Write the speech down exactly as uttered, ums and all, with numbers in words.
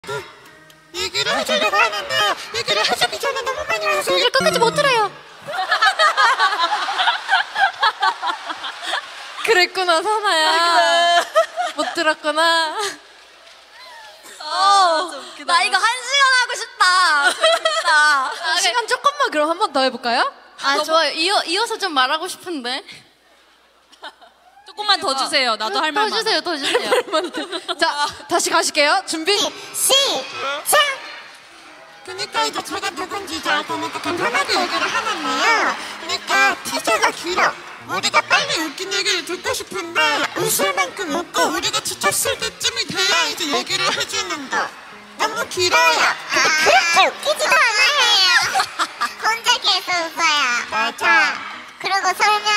얘기를 해주려고 하는데 얘기를 해주기 전에 너무 많이 와서 얘기를 끝까지 못 들어요. 그랬구나 사나야. 못 들었구나. 어, 나 이거 한 시간 하고 싶다. 재밌다. 아, 시간 조금만 그럼 한 번 더 해볼까요? 아 좋아요. 이어, 이어서 좀 말하고 싶은데. 조금만 더 주세요. 나도 할 말만. 더 주세요, 더 주세요. 자, 다시 가실게요. 준비. 시작! 그니까 이제 제가 누군지 이제 알고 보니까 간단하게 얘기를 하겠네요. 그니까 티저가 길어. 우리가 빨리 웃긴 얘기를 듣고 싶은데 웃을 만큼 웃고 우리가 지쳤을 때쯤이 돼야 이제 얘기를 해주는 거. 너무 길어요. 근데 그렇게 웃기지도 않아요. 혼자 계속 웃어요. 맞아. 그리고 설명